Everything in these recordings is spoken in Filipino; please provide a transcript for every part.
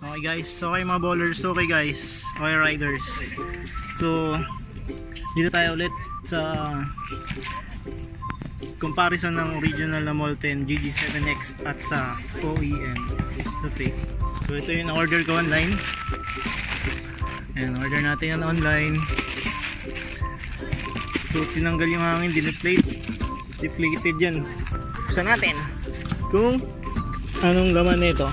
Okay guys, okay mga ballers, okay guys, okay riders. So dito tayo ulit sa comparison ng original na Molten GG7X at sa OEM sa fake. So ito yung order ko online. Ayan, order natin yan online. So tinanggal yung hangin, deflated yan. Buksan natin kung anong laman nito.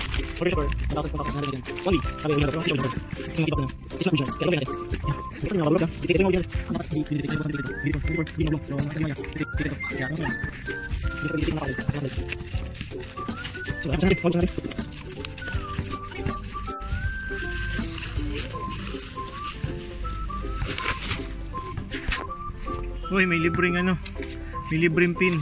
Uy, may libreng ano, may libreng pin.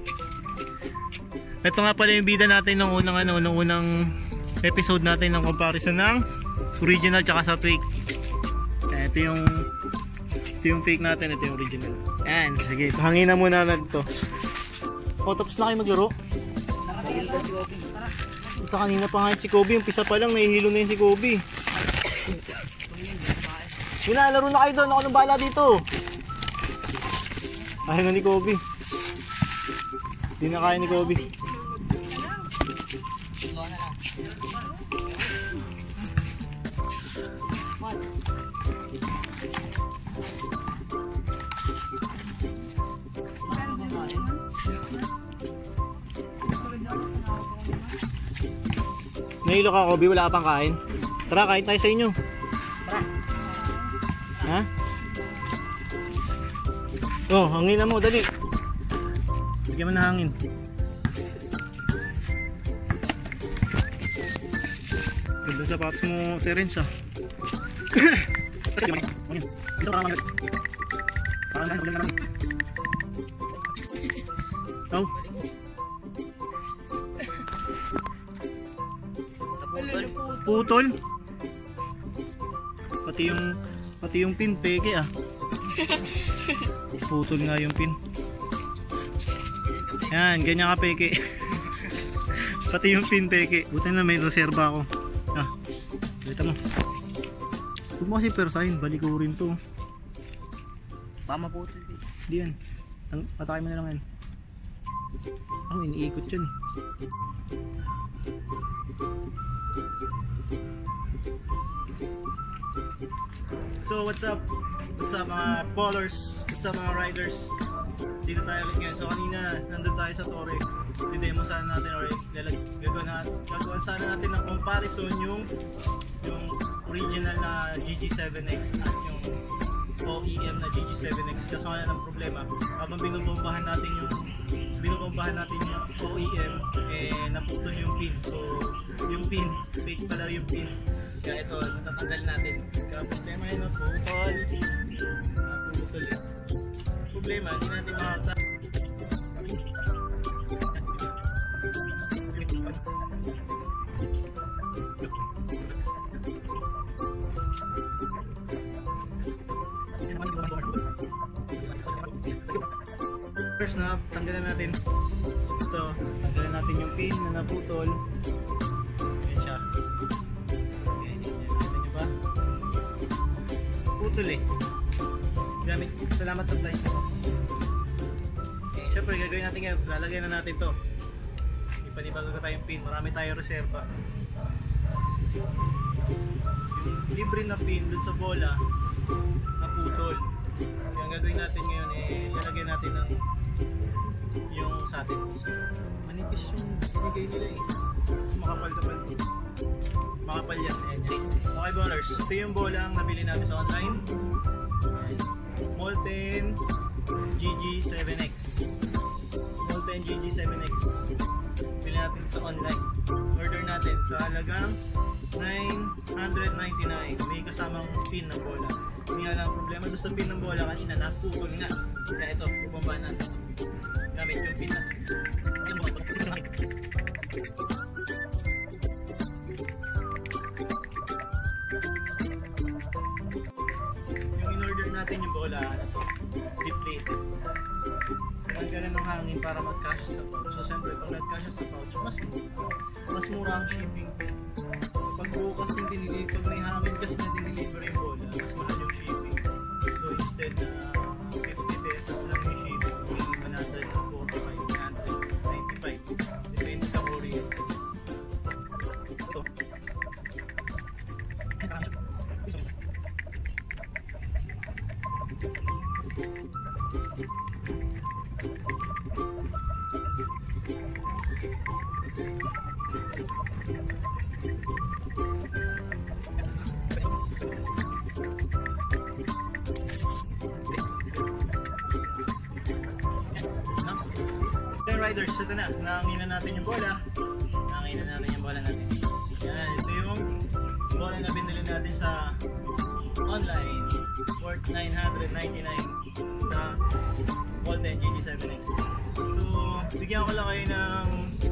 Ito nga pala yung bida natin nung unang episode natin ng comparison ng original tsaka sa fake. Ito yung fake natin, ito yung original. Ayan, sige, hangin na muna natin ito. O, tapos na kayo maglaro? Ito kanina pa nga si Kobe, umpisa pa lang, nahihilo na yun si Kobe. Yun na, laro na kayo doon, ako nang bahala dito. Kaya na ni Kobe. Hindi na kaya ni Kobe. Nahilo ka Kobe, wala ka pang kain? Tara, kain tayo sa inyo. Tara. Ha? Oh, hangin na mo, dali. Bigyan mo na hangin. Ganda sa paps mo, Terence ah. Oh. Putol. Pati yung pin peke ah. Putol nga yung pin. Yan, ganyan ka peke. Pati yung pin peke. Buti na may reserva ako. Ah, balita mo. Huwag mo kasi persahin, baliko rin to. Tama putol. Hindi yan. Patay mo na lang yan. Oh, iniikot yun. So what's up? What's up mga ballers? What's up mga riders? Dito tayo ulit ngayon. So kanina nandun tayo sa Torre. I-demo sana natin or gagawin sana natin ng comparison yung original na GG7X at yung OEM na GG7X. Kaso nga ng problema, habang binubombahan natin yung OEM, naputol yung pin. So yung pin, fake pala yung pin. Kaya ito, natatanggal natin. Kaya problema yun, putol. Putol eh. Problema, hindi natin makakita. First na, tanggalan natin. Ito, tanggalan natin yung pin na naputol. Ayan siya. Putol eh. Gamit, salamat sa price mo. Okay, syempre gagawin natin ngayon, lalagyan na natin to. Ipanibago ka tayong pin, marami tayong reserva. Yung libre na pin dun sa bola na putol. Yung gagawin natin ngayon lalagyan natin ng yung satin. Manipis yung bigay nila eh. Makapal-kapal. Makapal yan. Okay ballers, ito yung bola ang nabili namin sa online. Molten GG7X. Molten GG7X. Bili natin sa online. Order natin sa halagang 999. May kasamang pin ng bola. Hindi nga lang problema doon sa pin ng bola kanina, naputol nga. Kaya ito, bubamba natin. Gamit yung pin natin. Natin yung bola deflated. Nagkaroon ng hangin para mag-cash sa pouch. So siyempre pag nag-cash sa pouch, mas mura ang shipping. Pag buo riders, ito na, nanganginan natin yung bola. Nanganginan natin yung bola natin. Yan, ito yung bola na binili natin sa online, worth 999 sa Molten GG7X. So, bigyan ko lang kayo ng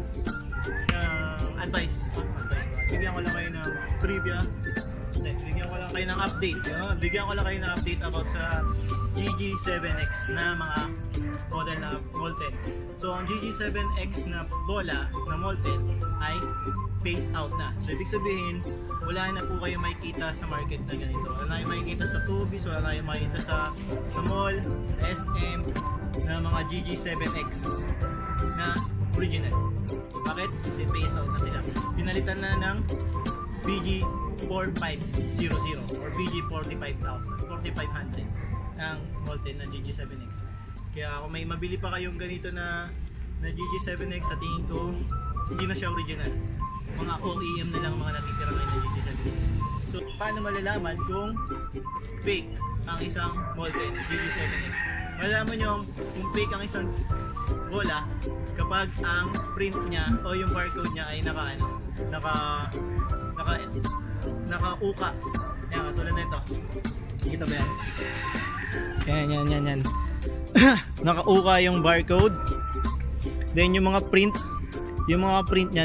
advice. Bigyan ko lang kayo ng trivia. Bigyan ko lang kayo ng update. Bigyan ko lang kayo ng update about sa GG7X na mga model na Molten. So, ang GG7X na bola na Molten ay phased out na. So, ibig sabihin, wala na po kayo makikita sa market na ganito. Wala na kayo makikita sa Tubis, wala na kayo makikita sa mall, sa SM, na mga GG7X na original. Bakit? Kasi phased out na sila. Pinalitan na ng BG4500 or BG4500 ng Molten na GG7X. Kaya kung may mabili pa kayong ganito na GG7X, sa tingin ko hindi na siya original. Mga OEM na lang mga natitira ngayon na GG7X. So paano malalaman kung fake ang isang Molten GG7X? Malalaman nyo kung fake ang isang bola kapag ang print niya o yung barcode niya ay naka-uka. Yan, katulad na ito. Kita ba yan? Yan. Naka-uka yung barcode. Then yung mga print niya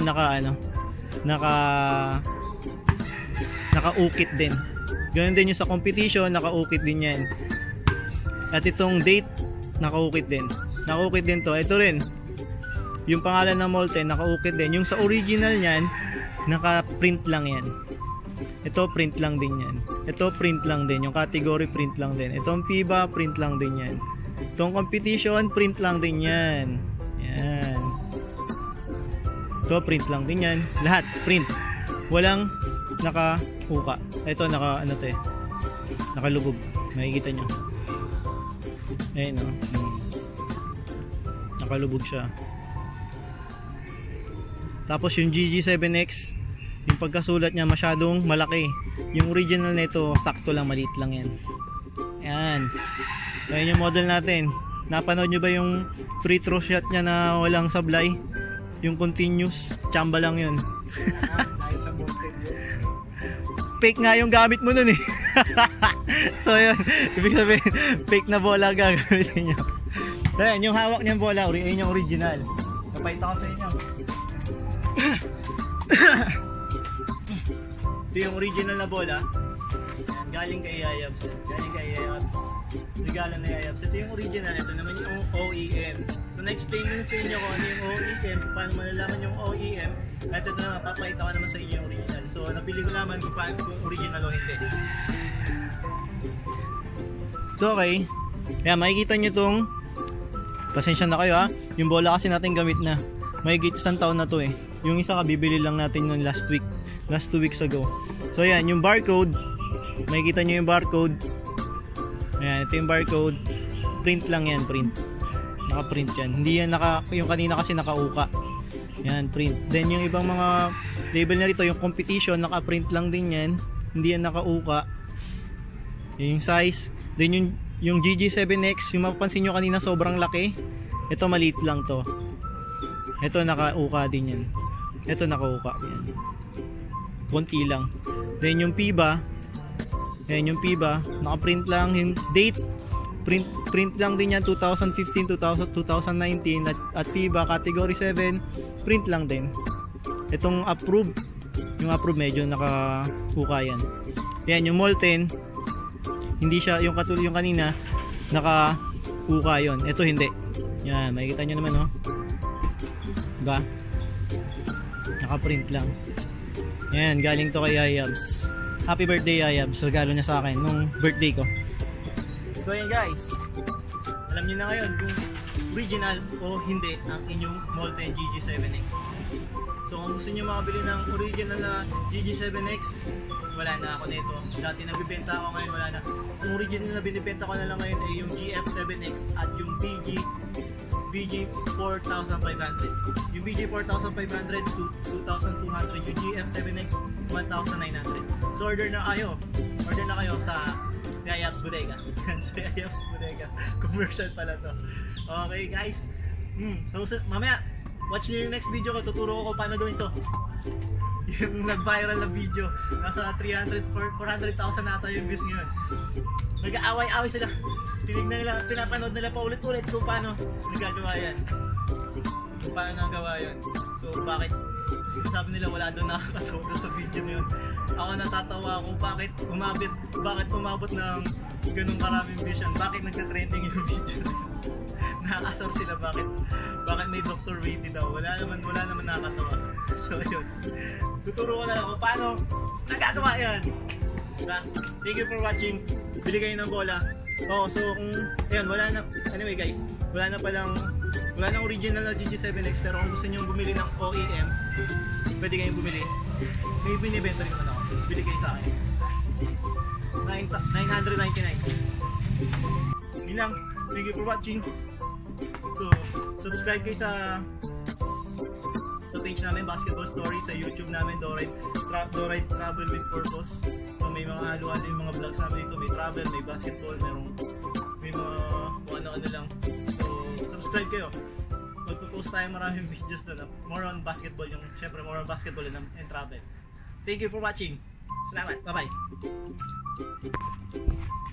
naka-ukit din. Ganun din yung sa competition, naka-ukit din yan. At itong date, naka-ukit din. Naka-ukit din to. Ito rin. Yung pangalan ng Molten, naka-ukit din. Yung sa original niyan, naka-print lang yan. Ito print lang din yan. Ito print lang din. Yung category print lang din. Itong FIBA print lang din yan. Itong competition print lang din yan. Yan. Ito print lang din yan. Lahat print. Walang naka-uka. Ito nakalubog. Makikita nyo. Ayun o. Nakalubog siya. Tapos yung GG7X, yung pagkasulat niya masyadong malaki. Yung original nito sakto lang, maliit lang yan. Yan. Ayan yung model natin. Napanood nyo ba yung free throw shot niya na walang sablay? Yung continuous, tsamba lang yun. Fake nga yung gamit mo nun eh. So yun, ibig sabihin fake na bola gagamitin nyo. Ayan, yung hawak niyang bola, yun yung original. Napahita ko sa inyo. Ito yung original na bola. Ayan, galing kay Yayabs. Regalo na Yayabs. Ito yung original. Ito naman yung OEM. So na-explain ko sa inyo kung ano yung OEM, paano malalaman yung OEM. At ito naman, papakita ko naman sa inyo yung original. So napili ko naman kung paano kung original o hindi. So okay. Ayan, makikita nyo itong, pasensya na kayo ha, yung bola kasi natin gamit na. Mahigit isang taon na to eh. Yung isa kabibili lang natin yung last 2 weeks ago. So ayan, yung barcode, makikita nyo yung barcode. Ayan, ito yung barcode. Print lang yan, print. Naka-print yan. Hindi yan yung kanina kasi nakauka. Yan, print. Then yung ibang mga label na rito, yung competition, naka-print lang din yan. Hindi yan nakauka. Yung size. Then yung GG7X, yung mapapansin nyo kanina sobrang laki. Ito maliit lang to. Ito nakauka din yan. Ito nakauka yan. Konti lang. Then yung FIBA, ayan yung FIBA, naka-print lang yung date. Print lang din yan 2015, 2019 at FIBA category 7, print lang din. Itong approved, yung approved medyo nakauka yan. Yan yung Molten, hindi siya yung katulad yung kanina, nakauka yon. Ito hindi. Yan, makikita nyo naman oh. Diba? Naka-print lang. Yan, galing to kay Yayabs. Happy birthday Yayabs. Regalo niya sa akin nung birthday ko. So yan guys, alam niyo na ngayon kung original o hindi ang inyong Molten GG7X. So kung gusto niyo makabili ng original na GG7X, wala na ako nito. Dati nabibenta ako, ngayon wala na. Ang original na binibenta ko na lang ngayon ay yung GF7X at yung BG4500. Yung BG4500 to 2200, yung GF7X 1900. So order na kayo sa Yayabs Bodega. Sa Yayabs Bodega. Commercial pala to. Okay guys, Mamaya, watch nyo yung next video ko. Tuturo ko kung paano gawin to. Yung nag-viral na video. Nasa 400,000 nata yung views ngayon. Nag-aaway-aaway sila. Tinignan nila, pinapanood nila pa ulit-ulit kung paano nagagawa yan. Kung paano nagawa yan. So bakit? Sinasabi nila wala doon nakakatawa doon sa video na yun. Ako natatawa kung bakit umabot ng ganung karaming views yan. Bakit nagka-trending yung video na yun. Nakakasar sila bakit may Dr. Wavy daw. Wala naman nakakatawa. So yun. Tuturo ko na lang kung paano nagagawa yan. Diba? Thank you for watching. Bili kayo ng bola. Oh, so kung ayun, anyway guys, wala nang original na GG7X, pero kung gusto niyo bumili ng OEM, pwede kayong bumili. May binibenta rin naman ako. Bili kayo sa akin. 999. Yun lang. Thank you for watching. So, subscribe kayo sa page namin, Basketball Story, sa YouTube namin, Dorite Travel with Purpose. So, may mga halo-halo yung mga vlogs namin dito. May travel, may basketball, may mga ano-ano lang. So, subscribe kayo. Magpo-post tayo maraming videos doon. More on basketball, syempre more on basketball and travel. Thank you for watching. Salamat. Bye-bye.